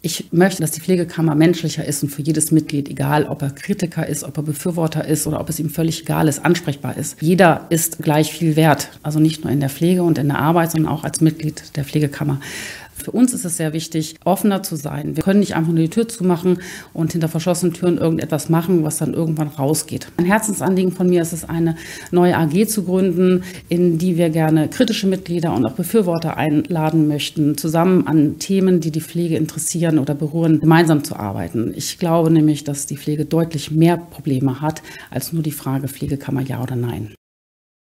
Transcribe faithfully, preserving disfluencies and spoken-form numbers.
Ich möchte, dass die Pflegekammer menschlicher ist und für jedes Mitglied, egal ob er Kritiker ist, ob er Befürworter ist oder ob es ihm völlig egal ist, ansprechbar ist. Jeder ist gleich viel wert, also nicht nur in der Pflege und in der Arbeit, sondern auch als Mitglied der Pflegekammer. Für uns ist es sehr wichtig, offener zu sein. Wir können nicht einfach nur die Tür zumachen und hinter verschlossenen Türen irgendetwas machen, was dann irgendwann rausgeht. Ein Herzensanliegen von mir ist es, eine neue A G zu gründen, in die wir gerne kritische Mitglieder und auch Befürworter einladen möchten, zusammen an Themen, die die Pflege interessieren oder berühren, gemeinsam zu arbeiten. Ich glaube nämlich, dass die Pflege deutlich mehr Probleme hat als nur die Frage Pflegekammer ja oder nein.